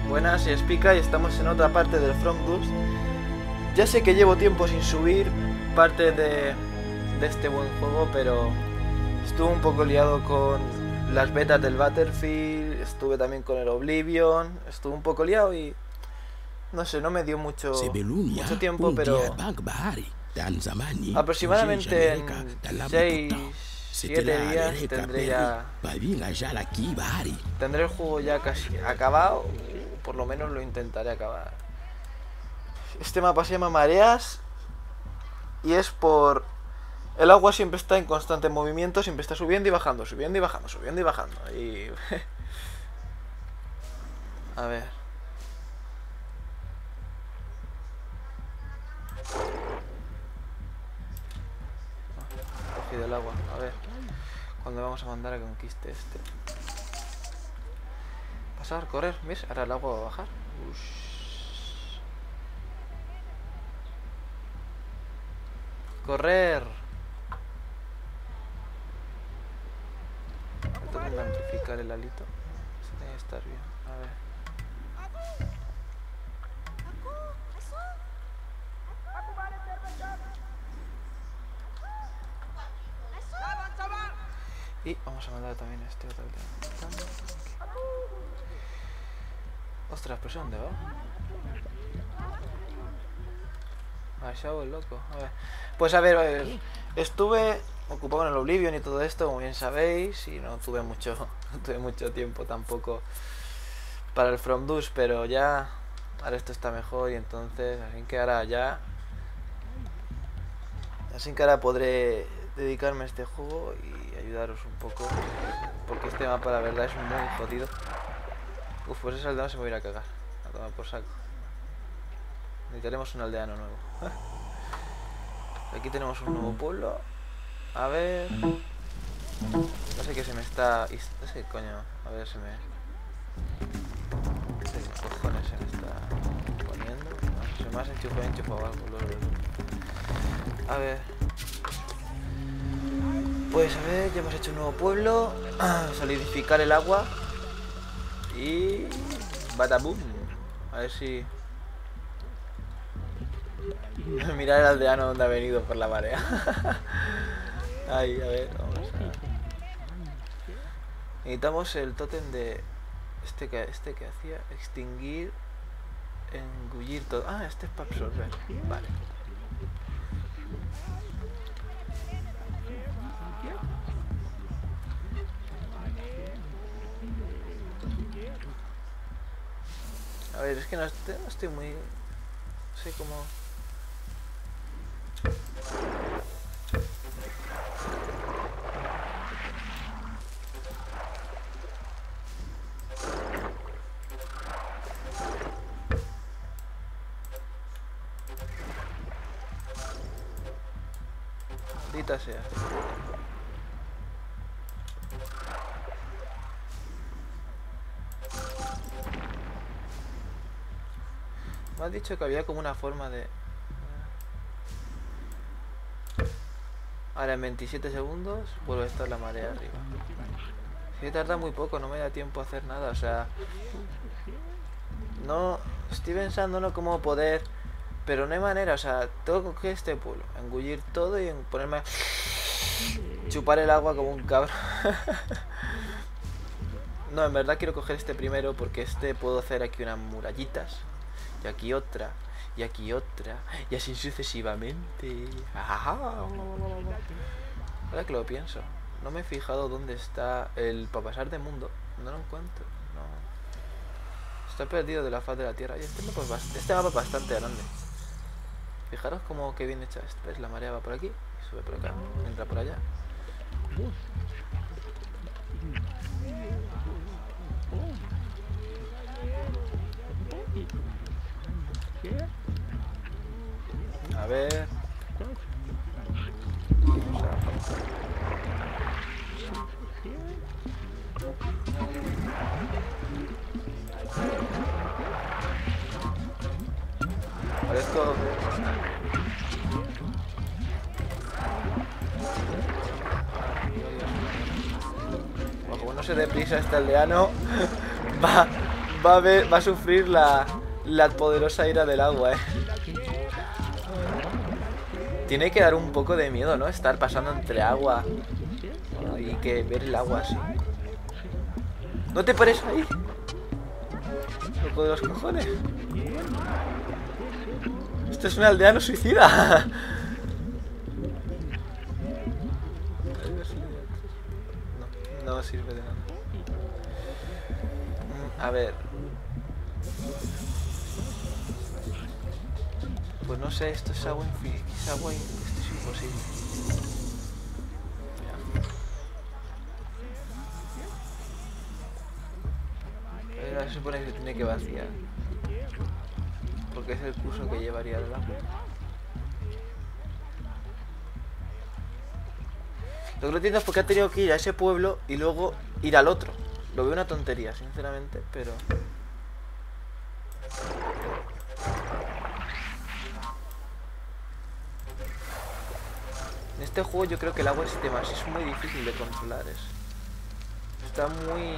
Buenas, soy Spica y estamos en otra parte del From Dust. Ya sé que llevo tiempo sin subir parte de este buen juego, pero estuve un poco liado con las betas del Battlefield, estuve también con el Oblivion, estuve un poco liado y no sé, no me dio mucho tiempo, pero aproximadamente en 6-7 días tendré el juego ya casi acabado. Por lo menos lo intentaré acabar. Este mapa se llama Mareas y es por... El agua siempre está en constante movimiento, siempre está subiendo y bajando, subiendo y bajando, subiendo y bajando. Y... a ver. Cogido el agua, a ver. ¿Cuándo vamos a mandar a que conquiste este? Pasar, correr, ¿ves? Ahora el agua va a bajar. Ush. Correr. Tengo que amplificar el alito. Eso tiene que estar bien. A ver. Y vamos a mandar también este otro. Ostras, pero ¿dónde va? Shao el loco. A ver. Pues a ver, estuve ocupado en el Oblivion y todo esto, como bien sabéis, y no tuve mucho tiempo tampoco para el From Dust, pero ya ahora esto está mejor y entonces así que ahora podré dedicarme a este juego y ayudaros un poco, porque este mapa la verdad es muy jodido. Uf, pues ese aldeano se me va a ir a cagar, a tomar por saco. Necesitaremos un aldeano nuevo. Aquí tenemos un nuevo pueblo. A ver. No sé qué se me está... No sé, coño. A ver, se me... ¿Qué cojones se me está poniendo? No, se me ha enchufado algo. A ver. Pues a ver, ya hemos hecho un nuevo pueblo. Solidificar el agua. Y... Badaboom. A ver si... Mirar el aldeano donde ha venido por la marea. Ay, a ver, vamos a... Necesitamos el tótem de... Este que hacía extinguir, engullir todo. Ah, este es para absorber. Vale. A ver, es que no estoy muy... No sé cómo... Maldita sea. Me has dicho que había como una forma de... Ahora en 27 segundos vuelve a estar la marea arriba. Si tarda muy poco, no me da tiempo a hacer nada, o sea... No... Estoy pensando no cómo poder... Pero no hay manera, o sea, tengo que coger este pueblo, engullir todo y ponerme... Chupar el agua como un cabrón. No, en verdad quiero coger este primero porque este puedo hacer aquí unas murallitas. Y aquí otra. Y aquí otra. Y así sucesivamente. Ahora que lo pienso, no me he fijado dónde está el para pasar de mundo. No lo encuentro. No. Está perdido de la faz de la tierra. Y este mapa es bastante grande. Fijaros cómo que bien hecha esto. ¿Ves? La marea va por aquí. Sube por acá. Entra por allá. A ver. Parezco... Como no se deprisa este aldeano, va va a sufrir la poderosa ira del agua, Tiene que dar un poco de miedo, ¿no? Estar pasando entre agua y que ver el agua así. ¿No te pares ahí? Loco de los cojones. Esto es un aldeano suicida. No sirve de nada. A ver. Pues no sé, esto es agua infinita. Esto es imposible. Pero se supone que se tiene que vaciar. Porque es el curso que llevaría el agua. Lo que no entiendo es por qué ha tenido que ir a ese pueblo y luego ir al otro. Lo veo una tontería, sinceramente, pero... En este juego yo creo que el agua es muy difícil de controlar. Está muy...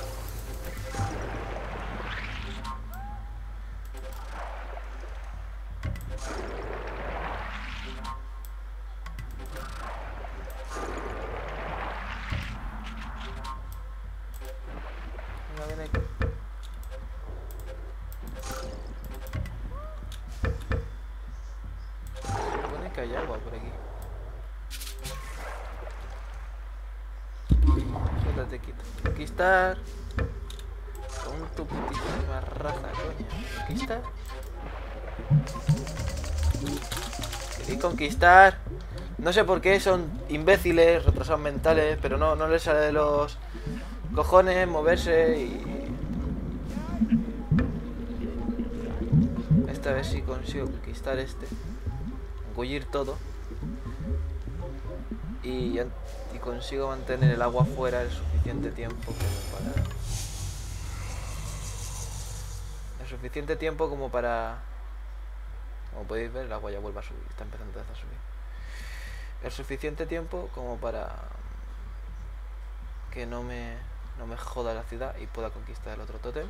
Supone que hay agua por aquí. Suéltate quieto. Conquistar. Con tu putísima raza, coño. Conquistar. Queréis conquistar. No sé por qué son imbéciles, retrasados mentales, pero no les sale de los cojones moverse y... Esta vez sí consigo conquistar engullir todo y consigo mantener el agua fuera el suficiente tiempo como para como podéis ver, el agua ya vuelve a subir, está empezando a subir el suficiente tiempo como para que no me joda la ciudad y pueda conquistar el otro tótem.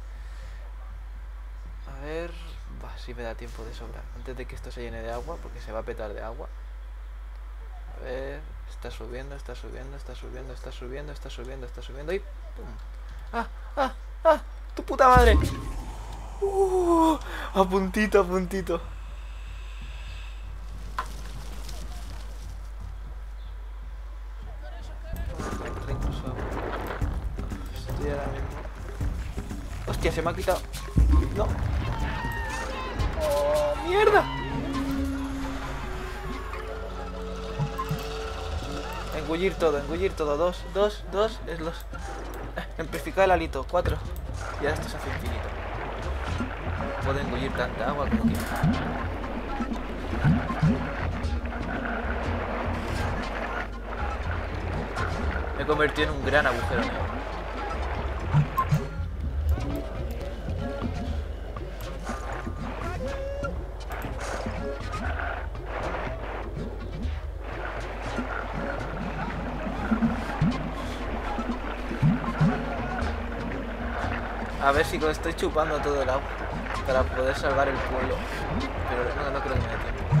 A ver, si me da tiempo de sobra antes de que esto se llene de agua, porque se va a petar de agua. A ver, está subiendo, está subiendo, está subiendo, está subiendo, está subiendo, está subiendo y ¡pum! ¡Ah! ¡Tu puta madre! A puntito, a puntito. Estoy ahora mismo. ¡Hostia, se me ha quitado! ¡No! ¡Oh, mierda! Engullir todo. Dos es los... Amplificar el alito, 4. Y ahora esto se hace infinito. Puedo engullir tanta agua como quiera. Me he convertido en un gran agujero negro. A ver si estoy chupando todo el agua para poder salvar el pueblo. Pero no creo que me dé tiempo.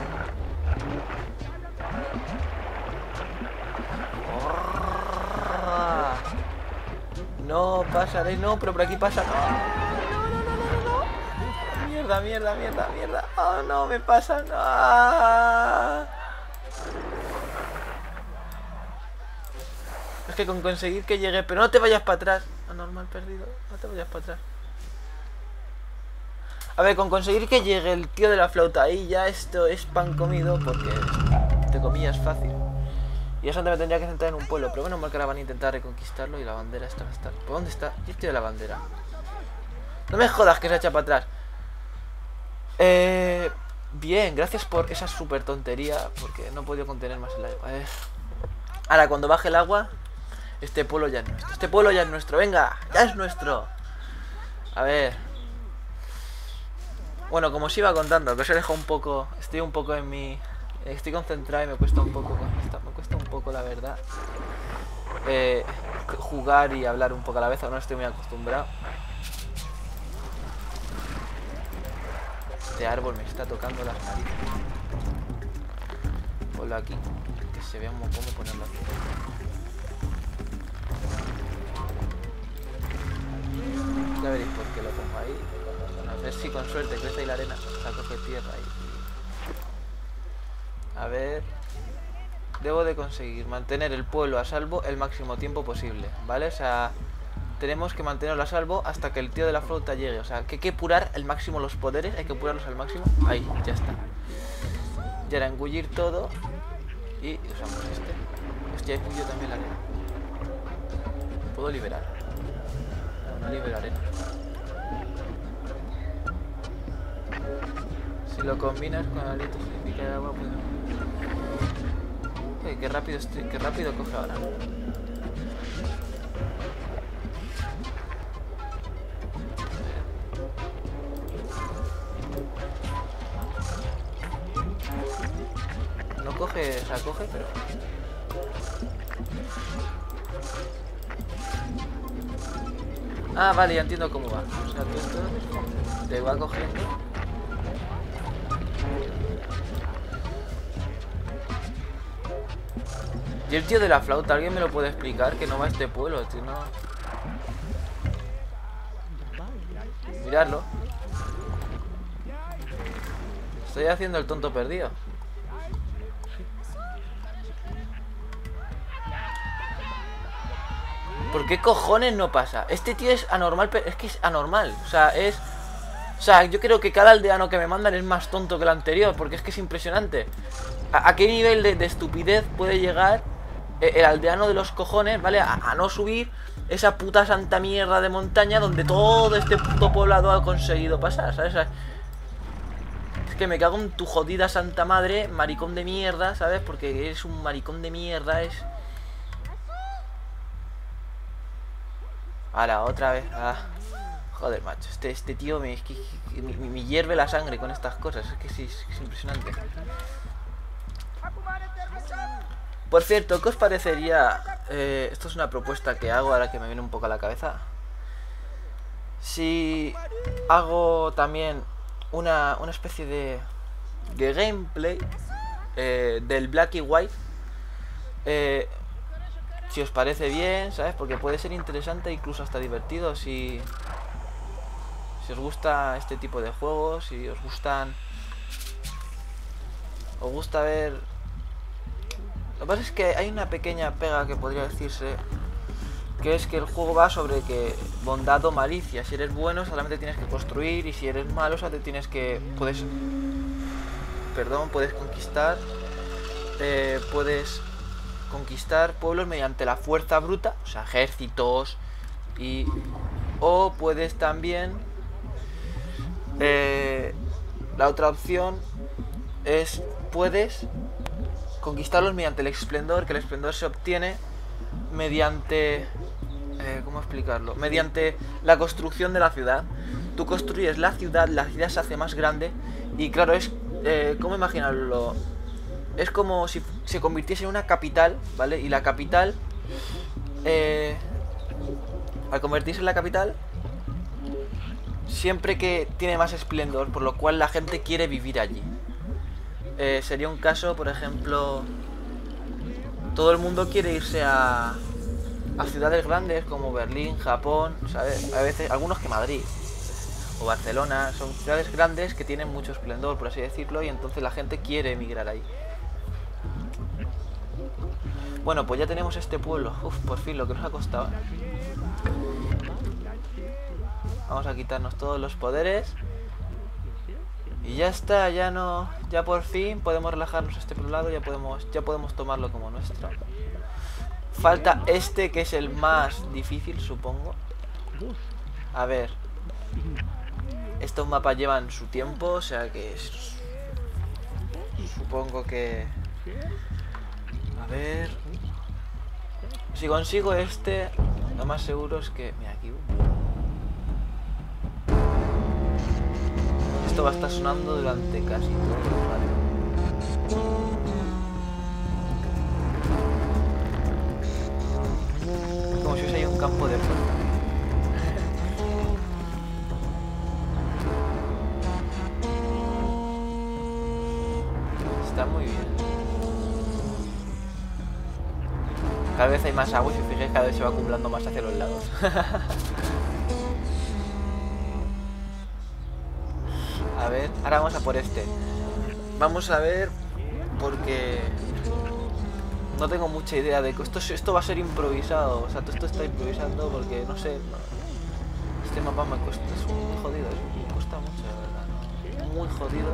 No pasaré, no, pero por aquí pasa. No. Mierda. Oh, no, me pasa. No. Es que con conseguir que llegue, pero no te vayas para atrás. Anormal perdido, no te vayas para atrás. A ver, con conseguir que llegue el tío de la flauta ahí, ya esto es pan comido, porque te comillas fácil. Y eso me tendría que centrar en un pueblo, pero bueno, mal que ahora van a intentar reconquistarlo y la bandera esta va a estar. ¿Por dónde está? Yo estoy de la bandera. No me jodas que se echa para atrás. Bien, gracias por esa súper tontería, porque no he podido contener más el agua. Ahora, cuando baje el agua, este pueblo ya es nuestro. Este pueblo ya es nuestro, venga, ya es nuestro. A ver. Bueno, como os iba contando, que os he dejado un poco. Estoy un poco en mi... Estoy concentrado y me cuesta un poco. Me cuesta un poco, la verdad. Jugar y hablar un poco a la vez, aún no estoy muy acostumbrado. Este árbol me está tocando las narices. Ponlo aquí, que se vea cómo ponerlo aquí. Ya veréis por qué lo pongo ahí. A ver si con suerte crece ahí la arena. O sea, coge tierra ahí. A ver. Debo de conseguir mantener el pueblo a salvo el máximo tiempo posible, ¿vale? O sea, tenemos que mantenerlo a salvo hasta que el tío de la flauta llegue. O sea, que hay que apurar al máximo los poderes. Hay que apurarlos al máximo. Ahí, ya está. Y ahora engullir todo. Y usamos este. Hostia, engullido también la arena. ¿Puedo liberar? No libero arena. Si lo combinas con aliento significa de agua, pues... qué rápido coge ahora. No coge, o sea, coge, pero... Ah, vale, ya entiendo cómo va. O sea, tú esto te va cogiendo. Y el tío de la flauta, ¿alguien me lo puede explicar? Que no va a este pueblo, tío, no... Miradlo. Estoy haciendo el tonto perdido. ¿Por qué cojones no pasa? Este tío es anormal, pero es que es anormal. O sea, yo creo que cada aldeano que me mandan es más tonto que el anterior, porque es que es impresionante. ¿A qué nivel de estupidez puede llegar el aldeano de los cojones, ¿vale? A no subir esa puta santa mierda de montaña donde todo este puto poblado ha conseguido pasar, ¿sabes? Es que me cago en tu jodida santa madre, maricón de mierda, ¿sabes? Porque eres un maricón de mierda, es... Ahora, otra vez. Ah, joder, macho. Este tío me hierve la sangre con estas cosas. Es que sí, es impresionante. Por cierto, ¿qué os parecería? Esto es una propuesta que hago ahora que me viene un poco a la cabeza. Si hago también una especie de gameplay del Black y White. Si os parece bien, ¿sabes? Porque puede ser interesante, incluso hasta divertido. Si os gusta este tipo de juegos, si os gusta ver... Lo que pasa es que hay una pequeña pega que podría decirse, que es que el juego va sobre que bondad o malicia. Si eres bueno, solamente tienes que construir, y si eres malo, o sea, puedes conquistar, pueblos mediante la fuerza bruta, o sea, ejércitos, o puedes también, la otra opción es, puedes conquistarlos mediante el esplendor, que el esplendor se obtiene mediante, ¿cómo explicarlo? Mediante la construcción de la ciudad. Tú construyes la ciudad se hace más grande, y claro, es, ¿cómo imaginarlo? Es como si se convirtiese en una capital, ¿vale? Y la capital, al convertirse en la capital, siempre que tiene más esplendor, por lo cual la gente quiere vivir allí. Sería un caso, por ejemplo, todo el mundo quiere irse a ciudades grandes como Berlín, Japón, ¿sabes? A veces, algunos que Madrid o Barcelona, son ciudades grandes que tienen mucho esplendor, por así decirlo, y entonces la gente quiere emigrar ahí. Bueno, pues ya tenemos este pueblo. Uf, por fin, lo que nos ha costado. Vamos a quitarnos todos los poderes. Y ya está, ya por fin podemos relajarnos este poblado, ya podemos tomarlo como nuestro. Falta este, que es el más difícil, supongo. A ver. Estos mapas llevan su tiempo, o sea que supongo que... A ver... Si consigo este, lo más seguro es que... Mira, aquí... Esto va a estar sonando durante casi todo el rato. Como si hubiese ahí un campo de fuerza. Está muy bien. Cada vez hay más agua y si os fijáis cada vez se va acumulando más hacia los lados. A ver, ahora vamos a por este. Vamos a ver, porque no tengo mucha idea de que esto va a ser improvisado. O sea, todo esto está improvisando porque no sé. Este mapa me cuesta, es muy jodido, me cuesta mucho, la verdad. ¿No? Muy jodido.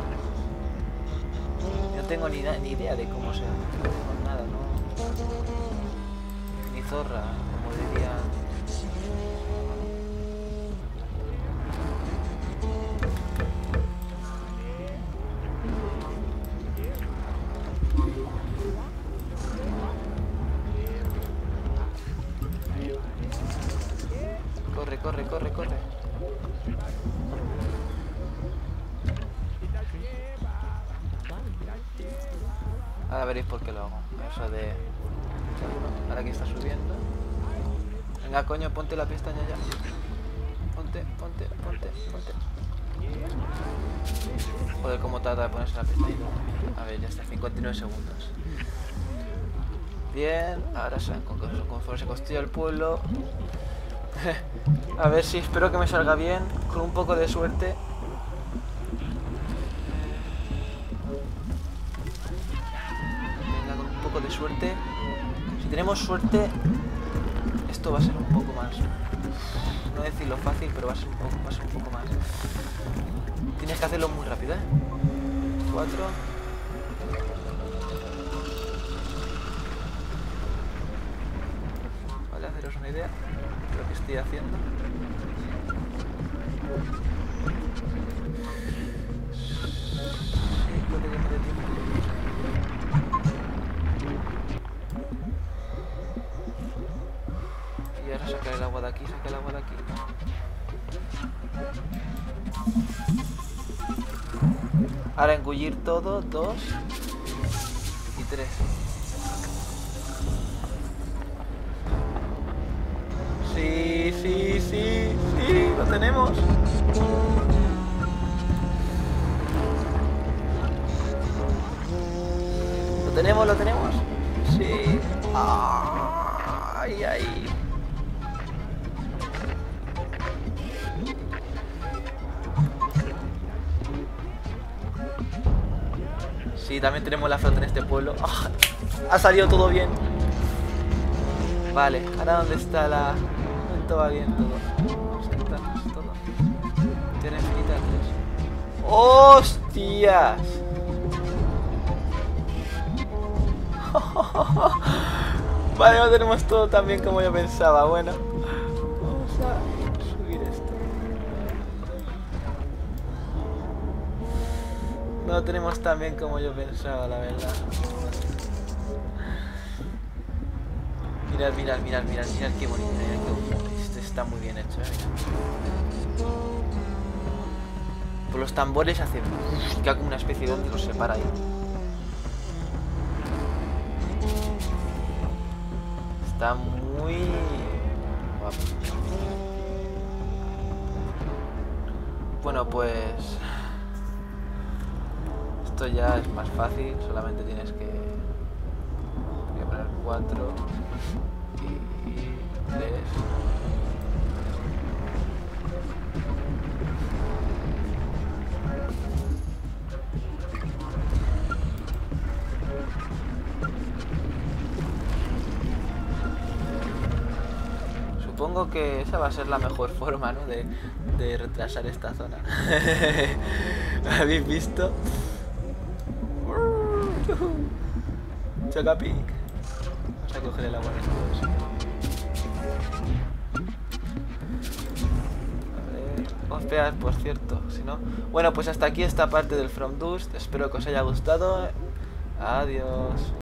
No tengo ni idea de cómo se hace. No tengo nada, ¿no? Ni zorra, como diría. Corre, corre, corre. Ahora veréis por qué lo hago. Eso de... Ahora que está subiendo. Venga, coño, ponte la pestaña ya. Ponte. Joder, cómo tarda de ponerse la pestaña. A ver, ya está, 59 segundos. Bien, ahora conforme se construye el pueblo. A ver si espero que me salga bien. Con un poco de suerte. Venga, con un poco de suerte. Si tenemos suerte, esto va a ser un poco más. No decirlo fácil, pero va a ser un poco más. Tienes que hacerlo muy rápido, 4. Vale, haceros una idea de lo que estoy haciendo. Sí, puede que me dé tiempo. Y ahora sacar el agua de aquí, Ahora engullir todo, 2 y 3. Sí, lo tenemos. Lo tenemos. Sí. Ay. Sí, también tenemos la flota en este pueblo. Ha salido todo bien. Vale, ahora dónde está la... Todo va bien todo. Vamos a quitarnos todo. Tierra infinita 3. ¡Hostias! Vale, no tenemos todo tan bien como yo pensaba. Bueno, vamos a subir esto. No lo tenemos tan bien como yo pensaba, la verdad. Mirad qué bonito, Esto está muy bien hecho, Mirad. Por los tambores hace que como una especie de onda los separa ahí. Está muy guapo. Bueno, pues esto ya es más fácil, solamente tienes que poner 4 y 3. Supongo que esa va a ser la mejor forma, ¿no? de retrasar esta zona. ¿Habéis visto? Chocapic. Vamos a coger el agua después. A ver. Espera, por cierto, si no. Bueno, pues hasta aquí esta parte del From Dust. Espero que os haya gustado. Adiós.